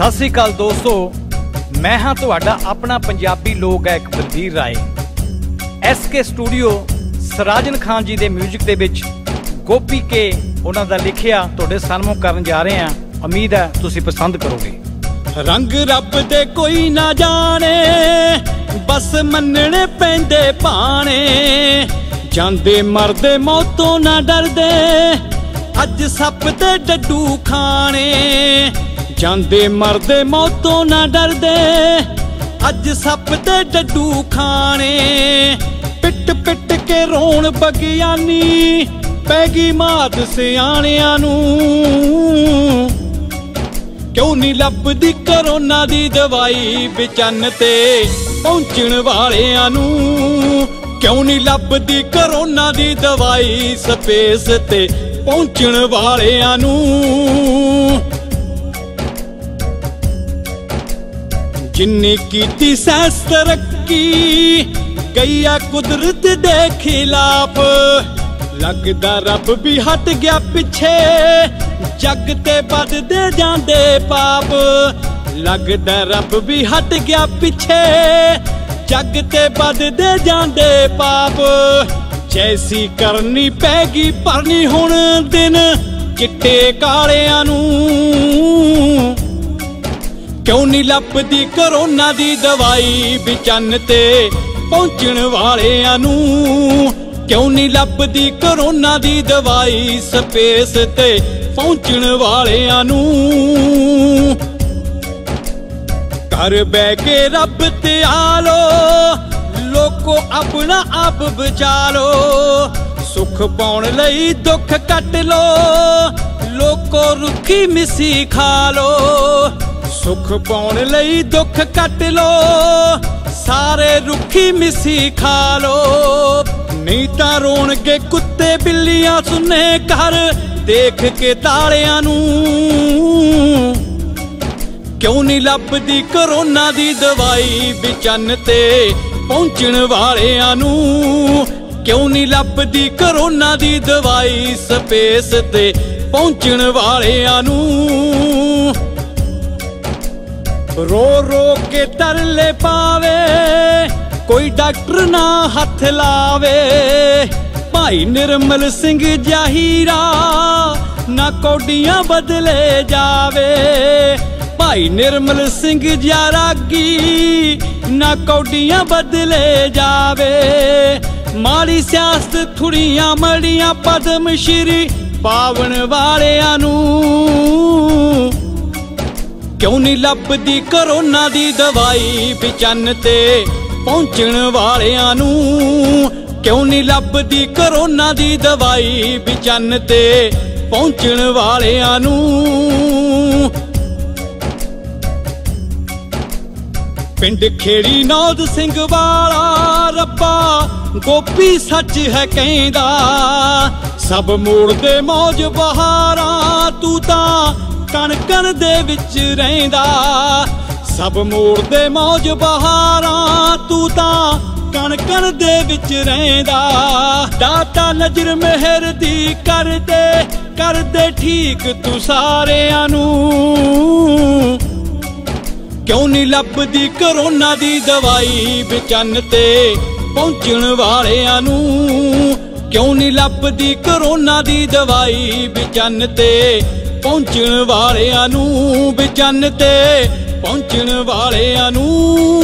सत श्री अकाल दोस्तों, मैं हाँ तुहाडा अपना पंजाबी लोक गायक बलबीर राय। SK स्टूडियो सराजन खान जी दे म्यूजिक दे विच गोपी के उन्हां दा लिखिया तुहाडे सामने करन जा रहे हैं। उम्मीद है तुसीं पसंद करोगे। रंग रब दे कोई ना जाने, बस मनने पैंदे पाने, जांदे मरदे मौतों ना डरदे, अज सप ते डड्डू खाने, जांदे मरदे मौतों ना डरदे, अज सप ते डड्डू खाने, पिट पिट के रोण बगियानी, पैगी मात सियाणियां नूं, क्यों नहीं लभदी करोना दी दवाई बिचन ते पहुंचण वालियां नूं, क्यों नहीं लभदी करोना दी दवाई स्पेस ते पहुंचण वालियां नूं। जिन्नी कीती साइंस तरक्की गई आ कुदरत दे खिलाफ, लगदा रब भी हट गया पिछे, जग ते बददे जांदे पाप, लगदा रब भी हट गया पिछे, जग ते बददे जांदे पाप, जैसी करनी पैगी भरनी हुण दिन चिट्टे कालियां नूं, क्यों नहीं लभदी करोना दी दवाई बिचन ते पहुंचण वालियां नूं, क्यों नहीं लभदी करोना दी दवाई स्पेस ते पहुंचण वालियां नूं। घर बह के रब ते आलो, लोको अपना आप बचा लो, सुख पाउण लई दुख कट लो, लोको रुखी मिसी खा लो, सुख पाउण लई दुख कट लो, सारे रुखी मिसी खा लो, नहीं तां रोणगे कुत्ते बिल्लियां सुने घर देख के तालियां नूं, क्यों नहीं लभदी करोना दी दवाई बिचन ते पहुंचण वालियां नूं, क्यों नहीं लभदी करोना दी दवाई स्पेस ते पहुंचण वालियां नूं। रो रो के तरले पावे, कोई डॉक्टर ना हथ लावे, भाई निर्मल सिंह जाहीरा ना कौडियां बदले जावे, भाई निर्मल सिंह जारागी ना कौडियां बदले जावे, माड़ी सियासत थुड़ियां मड़ियां पद्म श्री पावन वालियां नूं, क्यों नहीं लभदी करोना दी दवाई बिचन ते पहुंचण वालियां नूं, क्यों नहीं लभदी करोना दी दवाई बिचन ते पहुंचण वालियां नूं। पिंड खेड़ी नौद सिंह वाला रब्बा गोपी सच है कहंदा, सब मोड़ दे मौज बहारां तू तां कण कण दे विच रहिंदा, सब मोड़ दे मौज बहारां तू तां कण कण दे विच रहिंदा, दाता नजर मेहर दी कर दे ठीक तू सारियां नूं, क्यों नहीं लभदी करोना दी दवाई बिचन ते पहुंचण वालियां नूं, क्यों नहीं लभदी करोना दी दवाई बिचन ते पहुंचण वालियां नूं, बिचन ते पहुंचण वालियां नूं।